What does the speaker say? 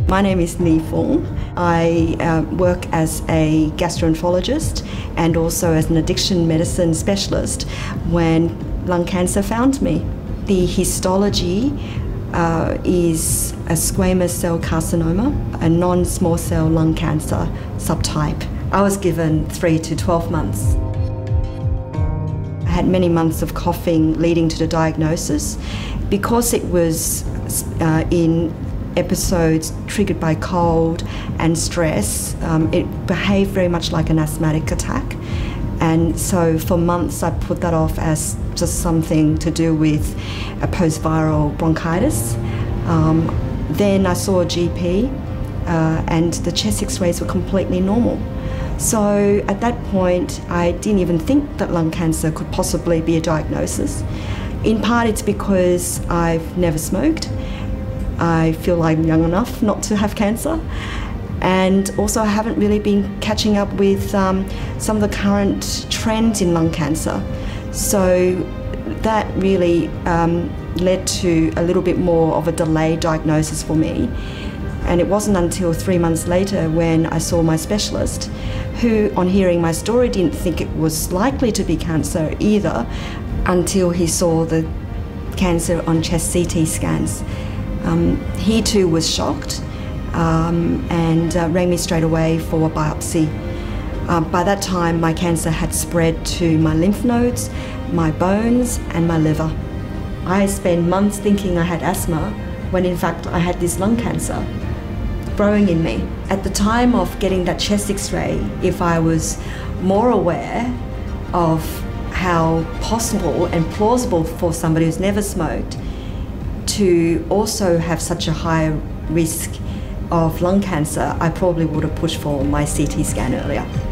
My name is Nghi. I work as a gastroenterologist and also as an addiction medicine specialist when lung cancer found me. The histology is a squamous cell carcinoma, a non-small cell lung cancer subtype. I was given 3 to 12 months. I had many months of coughing leading to the diagnosis. Because it was in episodes triggered by cold and stress, it behaved very much like an asthmatic attack. And so for months I put that off as just something to do with a post-viral bronchitis. Then I saw a GP and the chest x-rays were completely normal. So at that point I didn't even think that lung cancer could possibly be a diagnosis. In part it's because I've never smoked. I feel I'm young enough not to have cancer. And also I haven't really been catching up with some of the current trends in lung cancer. So that really led to a little bit more of a delayed diagnosis for me. And it wasn't until 3 months later when I saw my specialist, who on hearing my story didn't think it was likely to be cancer either, until he saw the cancer on chest CT scans. He too was shocked and rang me straight away for a biopsy. By that time my cancer had spread to my lymph nodes, my bones and my liver. I spent months thinking I had asthma when in fact I had this lung cancer growing in me. At the time of getting that chest x-ray, if I was more aware of how possible and plausible for somebody who's never smoked to also have such a high risk of lung cancer, I probably would have pushed for my CT scan earlier.